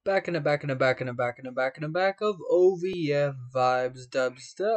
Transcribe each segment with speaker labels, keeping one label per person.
Speaker 1: Back in the back of OVF Vibes Dubstep.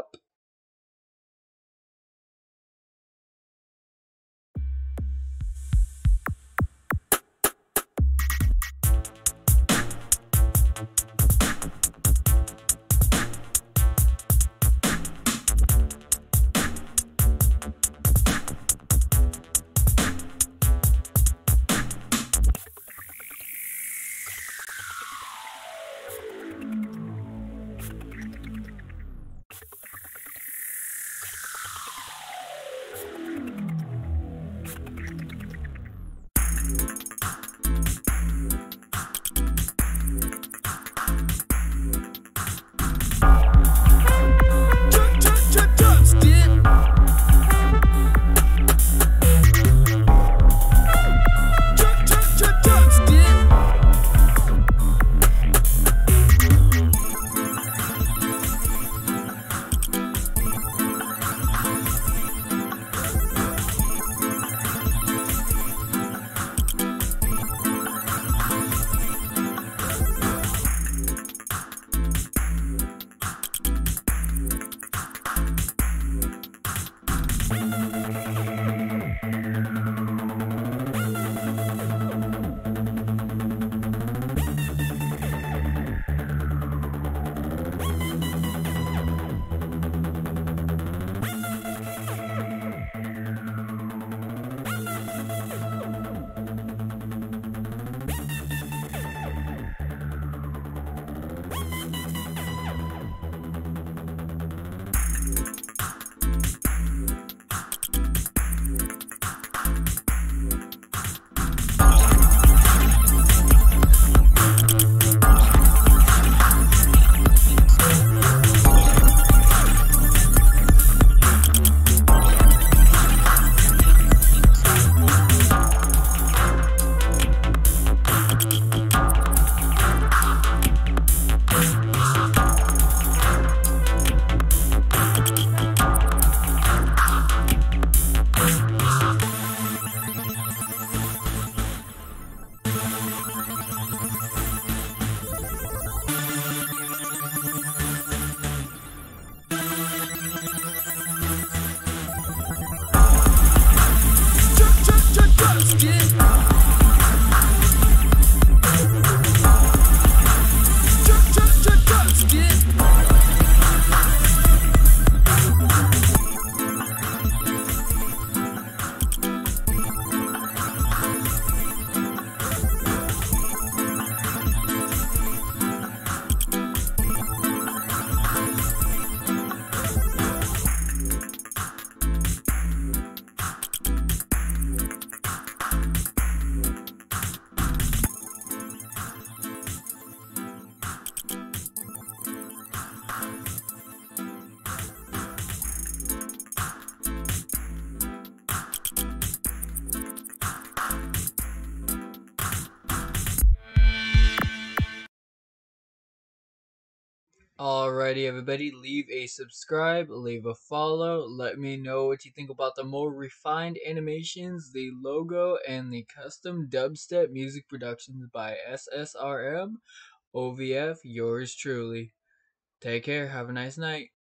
Speaker 1: Alrighty, everybody, leave a subscribe, leave a follow. Let me know what you think about the more refined animations, the logo, and the custom dubstep music productions by SSRM, OVF, yours truly. Take care, have a nice night.